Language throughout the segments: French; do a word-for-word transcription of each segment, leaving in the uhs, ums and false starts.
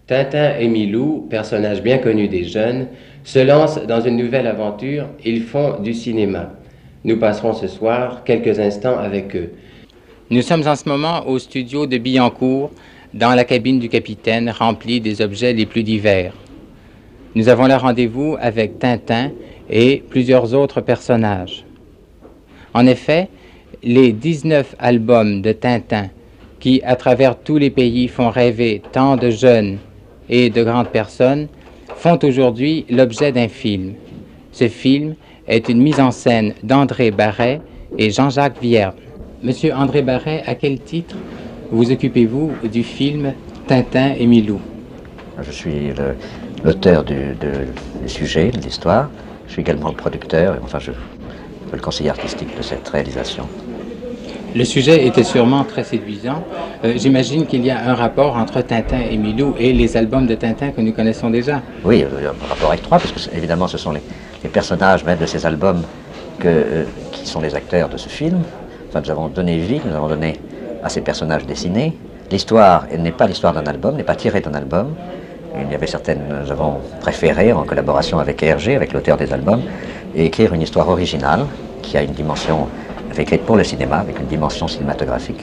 Tintin et Milou, personnages bien connus des jeunes, se lancent dans une nouvelle aventure. Ils font du cinéma. Nous passerons ce soir quelques instants avec eux. Nous sommes en ce moment au studio de Billancourt, dans la cabine du capitaine remplie des objets les plus divers. Nous avons là rendez-vous avec Tintin et plusieurs autres personnages. En effet, les dix-neuf albums de Tintin qui, à travers tous les pays, font rêver tant de jeunes et de grandes personnes, font aujourd'hui l'objet d'un film. Ce film est une mise en scène d'André Barret et Jean-Jacques Vierne. Monsieur André Barret, à quel titre vous occupez-vous du film Tintin et Milou? Je suis l'auteur du, de, du sujet, de l'histoire. Je suis également le producteur, et enfin je, le conseiller artistique de cette réalisation. Le sujet était sûrement très séduisant. Euh, J'imagine qu'il y a un rapport entre Tintin et Milou et les albums de Tintin que nous connaissons déjà. Oui, un rapport étroit, parce que évidemment ce sont les, les personnages même de ces albums que, euh, qui sont les acteurs de ce film. Enfin, nous avons donné vie, nous avons donné à ces personnages dessinés. L'histoire n'est pas l'histoire d'un album, n'est pas tirée d'un album. Il y avait certaines, nous avons préféré, en collaboration avec Hergé, avec l'auteur des albums, écrire une histoire originale qui a une dimension écrite pour le cinéma, avec une dimension cinématographique,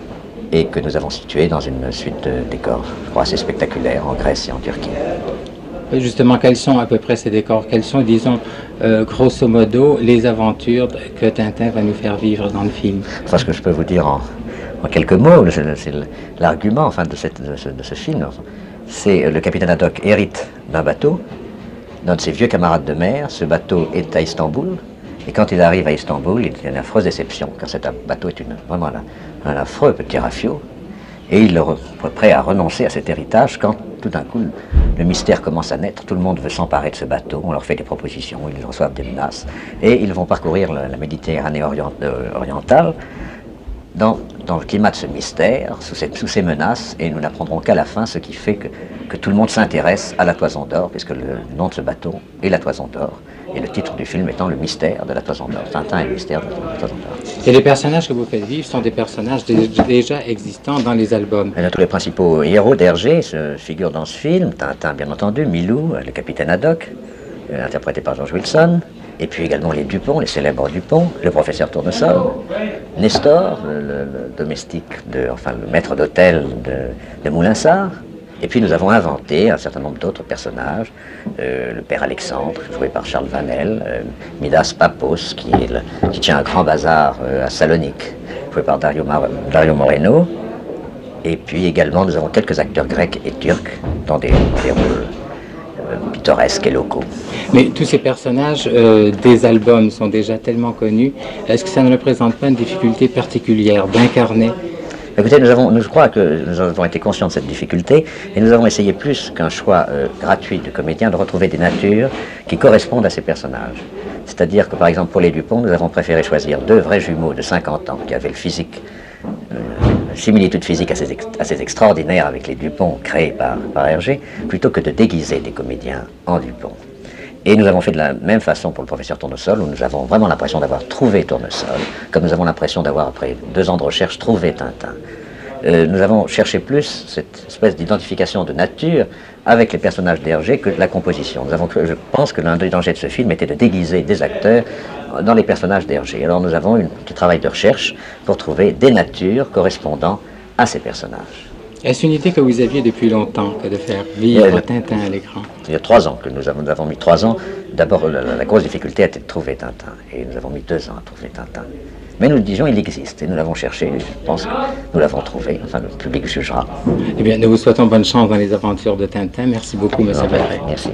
et que nous avons située dans une suite de décors, je crois, assez spectaculaires en Grèce et en Turquie. Justement, quels sont à peu près ces décors? Quelles sont, disons, euh, grosso modo, les aventures que Tintin va nous faire vivre dans le film? Enfin, ce que je peux vous dire en, en quelques mots, c'est l'argument enfin, de, cette, de, ce, de ce film. C'est le capitaine Haddock hérite d'un bateau, d'un de ses vieux camarades de mer. Ce bateau est à Istanbul. Et quand il arrive à Istanbul, il y a une affreuse déception, car cet bateau est une, vraiment un, un affreux petit rafio. Et il est prêt à renoncer à cet héritage quand, tout d'un coup, le mystère commence à naître. Tout le monde veut s'emparer de ce bateau, on leur fait des propositions, ils reçoivent des menaces. Et ils vont parcourir la, la Méditerranée orient, euh, orientale dans, dans le climat de ce mystère, sous, cette, sous ces menaces. Et nous n'apprendrons qu'à la fin ce qui fait que, que tout le monde s'intéresse à la Toison d'Or, puisque le nom de ce bateau est la Toison d'Or. Et le titre du film étant Le mystère de la Toison d'Or. Tintin et le mystère de la Toison d'Or. Et les personnages que vous faites vivre sont des personnages dé déjà existants dans les albums. Et tous les principaux héros d'Hergé se figurent dans ce film. Tintin, bien entendu, Milou, le capitaine Haddock, euh, interprété par George Wilson. Et puis également les Dupont, les célèbres Dupont, le professeur Tournesol, Nestor, le, le, le domestique, de, enfin le maître d'hôtel de, de Moulinsart. Et puis nous avons inventé un certain nombre d'autres personnages, euh, le père Alexandre, joué par Charles Vanel, euh, Midas Papos, qui, est le, qui tient un grand bazar euh, à Salonique, joué par Dario, Mar Dario Moreno. Et puis également nous avons quelques acteurs grecs et turcs dans des, des rôles euh, pittoresques et locaux. Mais tous ces personnages euh, des albums sont déjà tellement connus, est-ce que ça ne représente pas une difficulté particulière d'incarner? Écoutez, nous avons, nous, je crois que nous avons été conscients de cette difficulté et nous avons essayé plus qu'un choix euh, gratuit de comédiens de retrouver des natures qui correspondent à ces personnages. C'est-à-dire que par exemple pour les Dupont, nous avons préféré choisir deux vrais jumeaux de cinquante ans qui avaient le physique, euh, une similitude physique assez, ex assez extraordinaire avec les Dupont créés par, par Hergé, plutôt que de déguiser des comédiens en Dupont. Et nous avons fait de la même façon pour le professeur Tournesol, où nous avons vraiment l'impression d'avoir trouvé Tournesol, comme nous avons l'impression d'avoir, après deux ans de recherche, trouvé Tintin. Euh, nous avons cherché plus cette espèce d'identification de nature avec les personnages d'Hergé que de la composition. Nous avons, je pense que l'un des dangers de ce film était de déguiser des acteurs dans les personnages d'Hergé. Alors nous avons eu un petit travail de recherche pour trouver des natures correspondant à ces personnages. Est-ce une idée que vous aviez depuis longtemps, que de faire vivre euh, Tintin à l'écran? Il y a trois ans que nous avons, nous avons mis trois ans. D'abord, la, la grosse difficulté a été de trouver Tintin. Et nous avons mis deux ans à trouver Tintin. Mais nous disions il existe. Et nous l'avons cherché. Je pense que nous l'avons trouvé. Enfin, le public jugera. Eh bien, nous vous souhaitons bonne chance dans les aventures de Tintin. Merci beaucoup, M. Barret. Merci.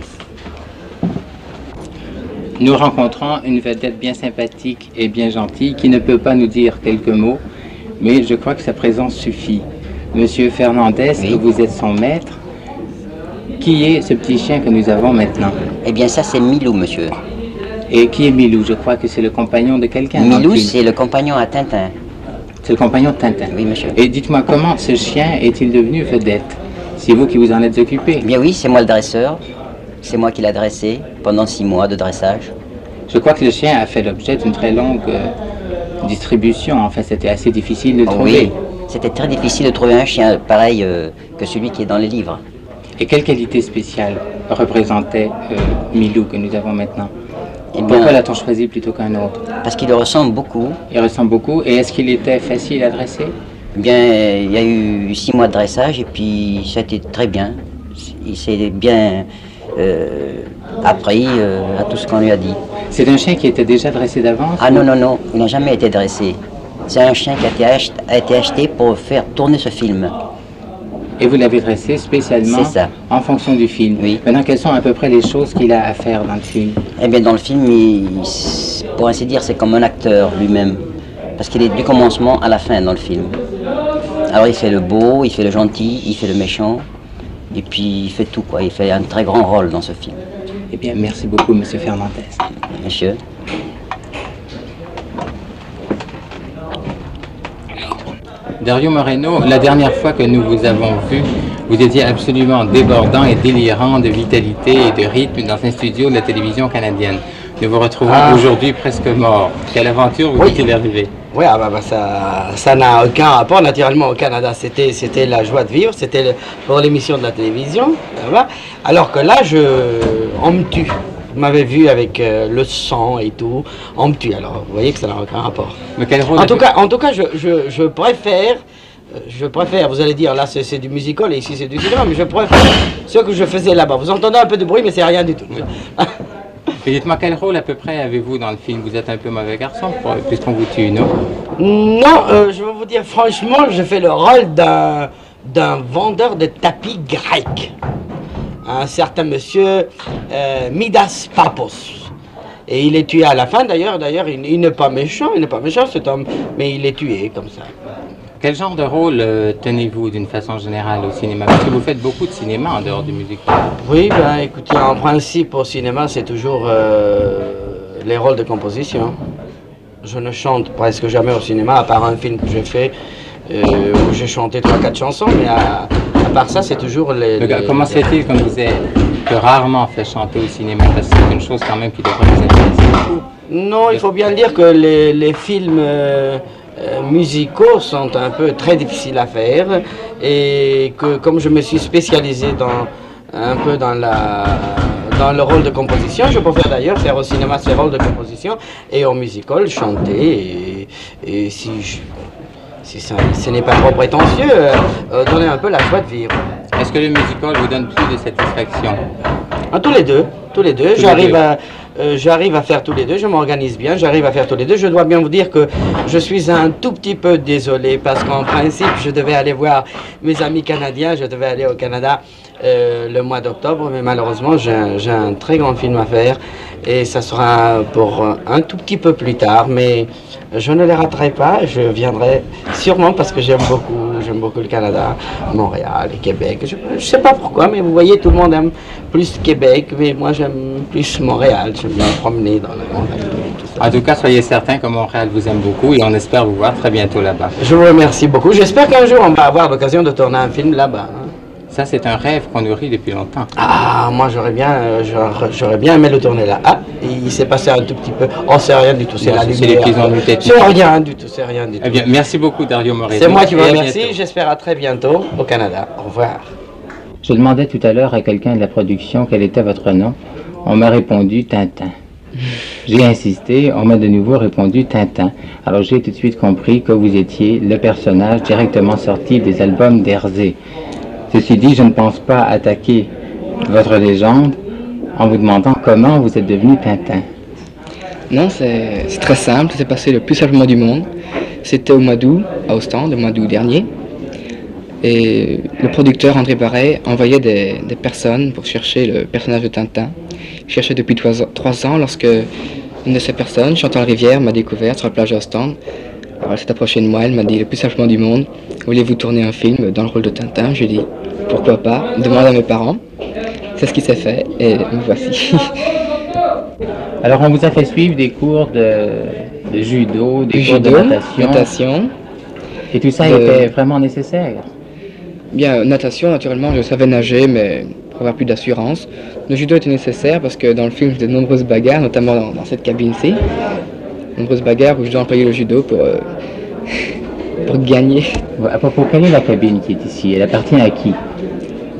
Nous rencontrons une vedette bien sympathique et bien gentille qui ne peut pas nous dire quelques mots, mais je crois que sa présence suffit. Monsieur Fernandez, oui. Vous êtes son maître. Qui est ce petit chien que nous avons maintenant? Eh bien, ça, c'est Milou, monsieur. Et qui est Milou? Je crois que c'est le compagnon de quelqu'un. Milou, c'est le compagnon à Tintin. C'est le compagnon de Tintin? Oui, monsieur. Et dites-moi, comment ce chien est-il devenu vedette? C'est vous qui vous en êtes occupé? Eh bien oui, c'est moi le dresseur. C'est moi qui l'ai dressé pendant six mois de dressage. Je crois que le chien a fait l'objet d'une très longue euh, distribution. Enfin, c'était assez difficile de le oh, trouver. Oui. C'était très difficile de trouver un chien pareil euh, que celui qui est dans les livres. Et quelle qualité spéciale représentait euh, Milou que nous avons maintenant? Eh bien, pourquoi l'a-t-on choisi plutôt qu'un autre? Parce qu'il ressemble beaucoup. Il ressemble beaucoup. Et est-ce qu'il était facile à dresser? Eh bien, il y a eu six mois de dressage et puis ça a été très bien. Il s'est bien euh, appris euh, à tout ce qu'on lui a dit. C'est un chien qui était déjà dressé d'avance? Ah non, non, non, il n'a jamais été dressé. C'est un chien qui a été, ach a été acheté pour faire tourner ce film. Et vous l'avez dressé spécialement en fonction du film? Oui. Maintenant, quelles sont à peu près les choses qu'il a à faire dans le film? Eh bien, dans le film, il, pour ainsi dire, c'est comme un acteur lui-même. Parce qu'il est du commencement à la fin dans le film. Alors, il fait le beau, il fait le gentil, il fait le méchant. Et puis, il fait tout, quoi. Il fait un très grand rôle dans ce film. Eh bien, merci beaucoup, Monsieur Fernandez. Monsieur. Dario Moreno, la dernière fois que nous vous avons vu, vous étiez absolument débordant et délirant de vitalité et de rythme dans un studio de la télévision canadienne. Nous vous retrouvons ah. aujourd'hui presque mort. Quelle aventure vous est-il arrivé? Oui, ah bah, bah, ça ça n'a aucun rapport naturellement au Canada. C'était c'était la joie de vivre, c'était pour l'émission de la télévision. Alors que là, je, on me tue. Vous m'avez vu avec euh, le sang et tout, on me tue. Alors, vous voyez que ça n'a aucun rapport. Mais quel rôle en, tout cas, en tout cas, je, je, je préfère, je préfère, vous allez dire, là c'est du musical et ici c'est du cinéma, mais je préfère ce que je faisais là-bas. Vous entendez un peu de bruit, mais c'est rien du tout. Et dites-moi, quel rôle à peu près avez-vous dans le film? Vous êtes un peu mauvais garçon, puisqu'on vous tue, non? Non, euh, je vais vous dire franchement, je fais le rôle d'un d'un vendeur de tapis grec. Un certain monsieur euh, Midas Papos. Et il est tué à la fin d'ailleurs, d'ailleurs il, il n'est pas méchant, il n'est pas méchant cet homme, mais il est tué comme ça. Quel genre de rôle euh, tenez-vous d'une façon générale au cinéma? Parce que vous faites beaucoup de cinéma en dehors du musical. Oui, ben écoutez, en principe au cinéma c'est toujours euh, les rôles de composition. Je ne chante presque jamais au cinéma, à part un film que j'ai fait, euh, où j'ai chanté trois quatre chansons, mais à... À part ça, c'est toujours les... les comment se fait-il qu'on vous ait que rarement fait chanter au cinéma? Parce que c'est une chose quand même qui devrait vous intéresser beaucoup. Non, il faut bien dire que les, les films euh, euh, musicaux sont un peu très difficiles à faire. Et que comme je me suis spécialisé dans, un peu dans, la, dans le rôle de composition, je préfère d'ailleurs faire au cinéma ces rôles de composition et au musical chanter. Et, et si je... Si ça, ce n'est pas trop prétentieux, euh, euh, donner un peu la joie de vivre. Est-ce que le musical vous donne plus de satisfaction? Ah, tous les deux, tous les deux. J'arrive à, euh, j'arrive à faire tous les deux, je m'organise bien, j'arrive à faire tous les deux. Je dois bien vous dire que je suis un tout petit peu désolé parce qu'en principe, je devais aller voir mes amis canadiens, je devais aller au Canada euh, le mois d'octobre, mais malheureusement, j'ai un, j'ai un très grand film à faire et ça sera pour un tout petit peu plus tard, mais je ne les raterai pas, je viendrai sûrement parce que j'aime beaucoup, j'aime beaucoup le Canada, Montréal et Québec. Je ne sais pas pourquoi, mais vous voyez, tout le monde aime plus Québec, mais moi j'aime plus Montréal, j'aime bien me promener dans le monde. Tout ça. En tout cas, soyez certains que Montréal vous aime beaucoup et on espère vous voir très bientôt là-bas. Je vous remercie beaucoup, j'espère qu'un jour on va avoir l'occasion de tourner un film là-bas. Hein. Ça, c'est un rêve qu'on nourrit depuis longtemps. Ah, moi, j'aurais bien, euh, j'aurais bien aimé le tourner là. Ah, il s'est passé un tout petit peu. Oh, c'est rien du tout, c'est la lumière. C'est les petits ennuis techniques. C'est rien du tout, c'est rien du tout. Eh bien, merci beaucoup, Dario Moreno. C'est moi qui vous remercie. J'espère à très bientôt au Canada. Au revoir. Je demandais tout à l'heure à quelqu'un de la production quel était votre nom. On m'a répondu Tintin. J'ai insisté, on m'a de nouveau répondu Tintin. Alors j'ai tout de suite compris que vous étiez le personnage directement sorti des albums d'Herzé. Ceci dit, je ne pense pas attaquer votre légende en vous demandant comment vous êtes devenu Tintin. Non, c'est très simple, c'est passé le plus simplement du monde. C'était au mois d'août, à Ostende, au mois d'août dernier. Et le producteur André Barret envoyait des, des personnes pour chercher le personnage de Tintin. Il cherchait depuis trois, trois ans lorsque une de ces personnes, Chantal Rivière, m'a découvert sur la plage d'Ostende. Alors elle s'est approchée de moi, elle m'a dit le plus simplement du monde, voulez-vous tourner un film dans le rôle de Tintin? Je lui ai dit pourquoi pas, demande à mes parents. C'est ce qui s'est fait et me voici. Alors on vous a fait suivre des cours de, de judo, des cours judo, de natation. natation. Et tout ça de... était vraiment nécessaire? Bien, natation, naturellement, je savais nager, mais pour avoir plus d'assurance. Le judo était nécessaire parce que dans le film, il y a de nombreuses bagarres, notamment dans, dans cette cabine-ci. De nombreuses bagarres où je dois employer le judo pour, euh, pour gagner. À propos, quelle est la cabine qui est ici? Elle appartient à qui?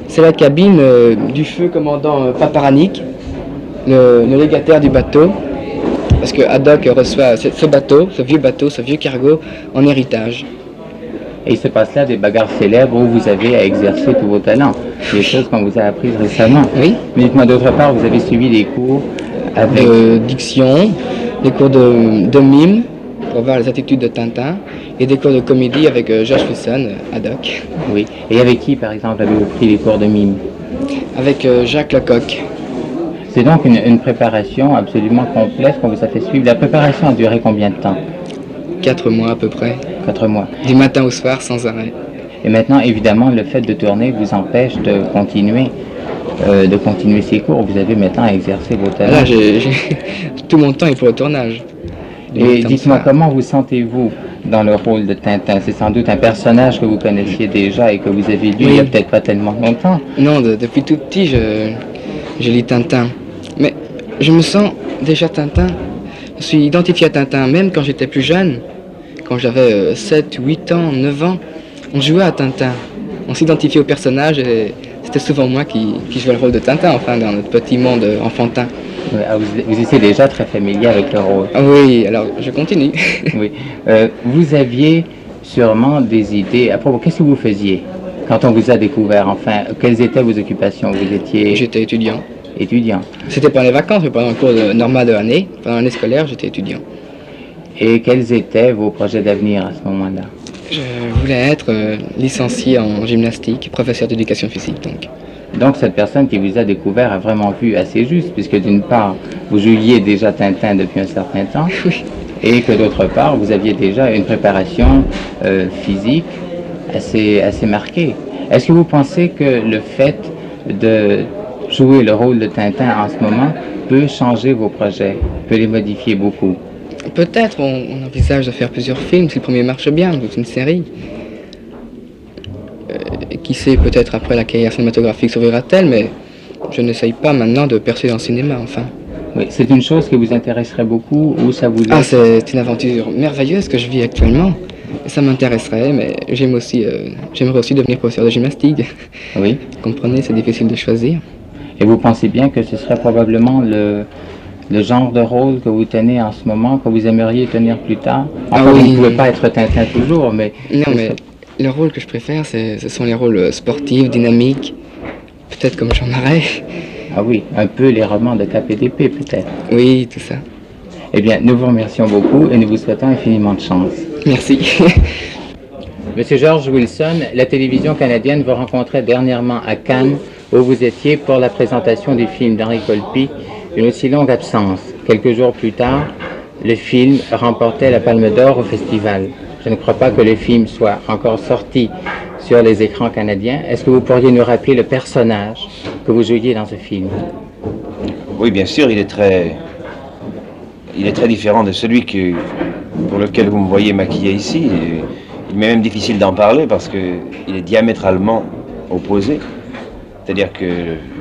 c'est la cabine euh, du feu commandant euh, Paparanic, le, le légataire du bateau, parce que Haddock reçoit ce, ce bateau, ce vieux bateau, ce vieux cargo, en héritage. Et il se passe là des bagarres célèbres où vous avez à exercer tous vos talents, des choses qu'on vous a apprises récemment. Oui. Mais dites-moi, d'autre part, vous avez suivi des cours avec... De diction, des cours de, de mime, pour voir les attitudes de Tintin, et des cours de comédie avec euh, George Fisson, euh, Haddock. Oui. Et avec qui, par exemple, avez-vous pris les cours de mime? Avec euh, Jacques Lecoq. C'est donc une, une préparation absolument complète qu'on vous a fait suivre. La préparation a duré combien de temps? Quatre mois à peu près. Quatre mois. Du matin au soir, sans arrêt. Et maintenant, évidemment, le fait de tourner vous empêche de continuer, euh, de continuer ces cours. Vous avez maintenant à exercer vos talents. Là, j'ai, j'ai... tout mon temps est pour le tournage. Et dites-moi, comment vous sentez-vous dans le rôle de Tintin? C'est sans doute un personnage que vous connaissiez déjà et que vous avez lu oui. il n'y a peut-être pas tellement longtemps. Non, de, depuis tout petit, je, je lis Tintin. Mais je me sens déjà Tintin. Je suis identifié à Tintin, même quand j'étais plus jeune. Quand j'avais euh, sept, huit ans, neuf ans, on jouait à Tintin. On s'identifiait au personnage et c'était souvent moi qui, qui jouais le rôle de Tintin, enfin, dans notre petit monde enfantin. Oui, vous, vous étiez déjà très familier avec le rôle. Ah oui, alors je continue. Oui. Euh, vous aviez sûrement des idées à propos. Qu'est-ce que vous faisiez quand on vous a découvert? Enfin, quelles étaient vos occupations? Vous étiez... J'étais étudiant. Étudiant. C'était pendant les vacances, mais pendant le cours de normal de l'année. Pendant l'année scolaire, j'étais étudiant. Et quels étaient vos projets d'avenir à ce moment-là? Je voulais être euh, licencié en gymnastique, professeur d'éducation physique donc. Donc cette personne qui vous a découvert a vraiment vu assez juste, puisque d'une part, vous jouiez déjà Tintin depuis un certain temps, oui. Et que d'autre part, vous aviez déjà une préparation euh, physique assez, assez marquée. Est-ce que vous pensez que le fait de jouer le rôle de Tintin en ce moment peut changer vos projets, peut les modifier beaucoup? Peut-être, on, on envisage de faire plusieurs films, si le premier marche bien, toute une série. Euh, qui sait, peut-être après la carrière cinématographique s'ouvrira-t-elle, mais je n'essaye pas maintenant de percer dans le cinéma, enfin. Oui, c'est une chose qui vous intéresserait beaucoup, ou ça vous... Ah, c'est une aventure merveilleuse que je vis actuellement. Ça m'intéresserait, mais j'aime aussi, euh, j'aimerais aussi devenir professeur de gymnastique. Oui. Vous comprenez, c'est difficile de choisir. Et vous pensez bien que ce serait probablement le... le genre de rôle que vous tenez en ce moment, que vous aimeriez tenir plus tard? Enfin, ah oui, vous ne pouvez pas être Tintin toujours, mais... Non, mais le rôle que je préfère, ce sont les rôles sportifs, dynamiques, peut-être comme Jean Marais. Ah oui, un peu les romans de Cap et d'épée, peut-être. Oui, tout ça. Eh bien, nous vous remercions beaucoup et nous vous souhaitons infiniment de chance. Merci. Monsieur George Wilson, la télévision canadienne vous rencontrait dernièrement à Cannes, où vous étiez pour la présentation du film d'Henri Colpi, Une aussi longue absence. Quelques jours plus tard, le film remportait la Palme d'Or au festival. Je ne crois pas que le film soit encore sorti sur les écrans canadiens. Est-ce que vous pourriez nous rappeler le personnage que vous jouiez dans ce film? Oui, bien sûr, il est très, il est très différent de celui que, pour lequel vous me voyez maquillé ici. Il m'est même difficile d'en parler parce qu'il est diamétralement opposé. C'est-à-dire que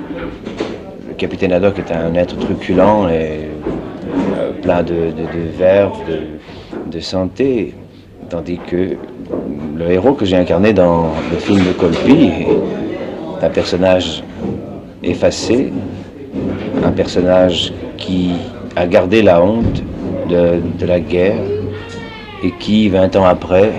le capitaine Haddock est un être truculent et euh, plein de, de, de verve, de, de santé, tandis que le héros que j'ai incarné dans le film de Colpi est un personnage effacé, un personnage qui a gardé la honte de, de la guerre et qui, vingt ans après,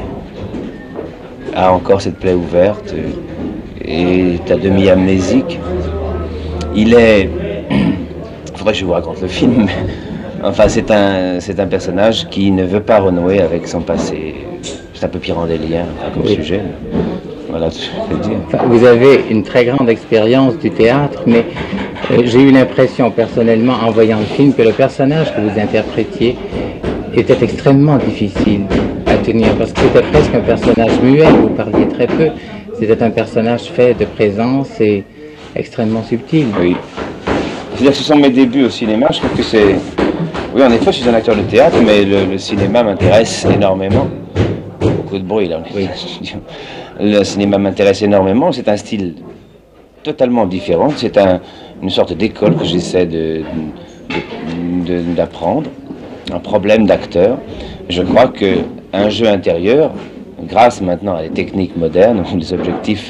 a encore cette plaie ouverte et est à demi amnésique. Il est... Il faudrait que je vous raconte le film, mais... Enfin, c'est un, c'est un personnage qui ne veut pas renouer avec son passé. C'est un peu pyrandélien comme oui. sujet. Voilà ce que je peux dire. Enfin, vous avez une très grande expérience du théâtre, mais euh, j'ai eu l'impression personnellement en voyant le film que le personnage que vous interprétiez était extrêmement difficile à tenir parce que c'était presque un personnage muet, vous parliez très peu. C'était un personnage fait de présence et extrêmement subtil. Oui. C'est-à-dire que ce sont mes débuts au cinéma. Je trouve que c'est... Oui, en effet, je suis un acteur de théâtre, mais le, le cinéma m'intéresse énormément. Beaucoup de bruit, là. Oui. Le cinéma m'intéresse énormément. C'est un style totalement différent. C'est un, une sorte d'école que j'essaie de, de, de, d'apprendre. Un problème d'acteur. Je crois qu'un jeu intérieur, grâce maintenant à des techniques modernes, où les objectifs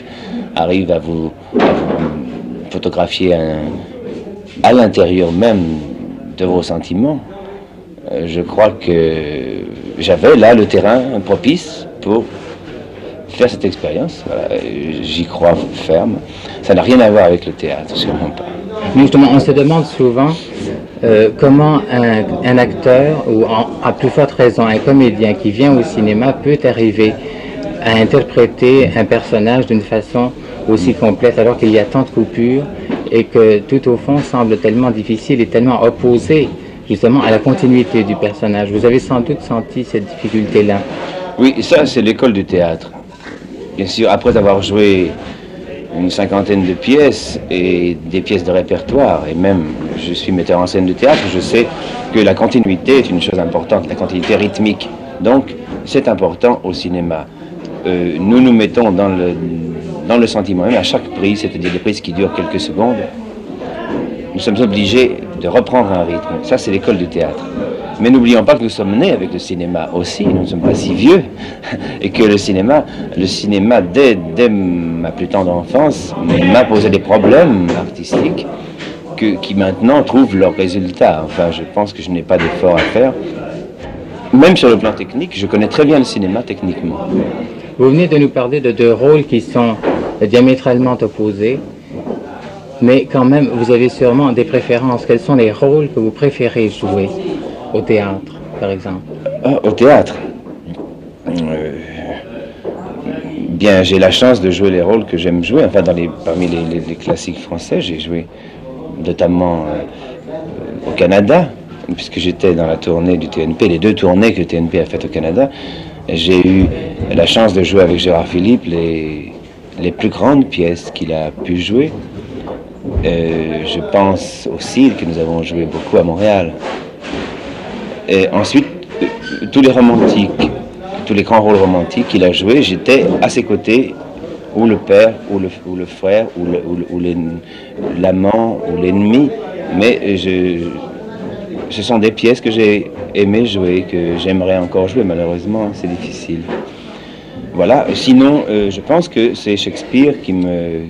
arrive à vous, à vous photographier un, à l'intérieur même de vos sentiments, euh, je crois que j'avais là le terrain propice pour faire cette expérience. Voilà, j'y crois ferme. Ça n'a rien à voir avec le théâtre, sûrement pas. Mais justement, on se demande souvent euh, comment un, un acteur, ou en, à plus forte raison un comédien qui vient au cinéma peut arriver à interpréter un personnage d'une façon aussi complète alors qu'il y a tant de coupures et que tout au fond semble tellement difficile et tellement opposé justement à la continuité du personnage. Vous avez sans doute senti cette difficulté-là. Oui, ça c'est l'école du théâtre. Bien sûr, après avoir joué une cinquantaine de pièces et des pièces de répertoire, et même je suis metteur en scène de théâtre, je sais que la continuité est une chose importante, la continuité rythmique. Donc c'est important au cinéma. Euh, nous nous mettons dans le, dans le sentiment même à chaque prise, c'est-à-dire des prises qui durent quelques secondes. Nous sommes obligés de reprendre un rythme. Ça, c'est l'école du théâtre. Mais n'oublions pas que nous sommes nés avec le cinéma aussi. Nous ne sommes pas si vieux. Et que le cinéma, le cinéma dès, dès ma plus tendre enfance, m'a posé des problèmes artistiques que, qui maintenant trouvent leurs résultats. Enfin, je pense que je n'ai pas d'effort à faire. Même sur le plan technique, je connais très bien le cinéma techniquement. Vous venez de nous parler de deux rôles qui sont diamétralement opposés. Mais quand même, vous avez sûrement des préférences. Quels sont les rôles que vous préférez jouer au théâtre, par exemple? Ah, au théâtre euh, Bien, j'ai la chance de jouer les rôles que j'aime jouer. Enfin, dans les, parmi les, les, les classiques français, j'ai joué notamment euh, au Canada, puisque j'étais dans la tournée du T N P, les deux tournées que le T N P a faites au Canada. J'ai eu la chance de jouer avec Gérard Philippe les, les plus grandes pièces qu'il a pu jouer. Euh, je pense aussi que nous avons joué beaucoup à Montréal. Et ensuite, euh, tous les romantiques, tous les grands rôles romantiques qu'il a joués, j'étais à ses côtés, ou le père, ou le, ou le frère, ou, le, ou, ou l'amant, ou l'ennemi. Mais je, ce sont des pièces que j'ai aimé jouer, que j'aimerais encore jouer. Malheureusement, c'est difficile. Voilà. Sinon, euh, je pense que c'est Shakespeare qui me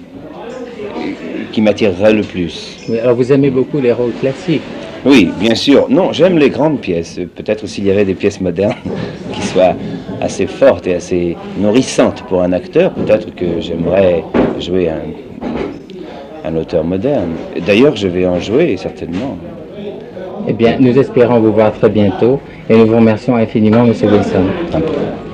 qui m'attirerait le plus. Oui, alors vous aimez beaucoup les rôles classiques? Oui, bien sûr. Non, j'aime les grandes pièces. Peut-être s'il y avait des pièces modernes qui soient assez fortes et assez nourrissantes pour un acteur, peut-être que j'aimerais jouer un, un auteur moderne. D'ailleurs, je vais en jouer, certainement. Eh bien, nous espérons vous voir très bientôt et nous vous remercions infiniment, M. Wilson.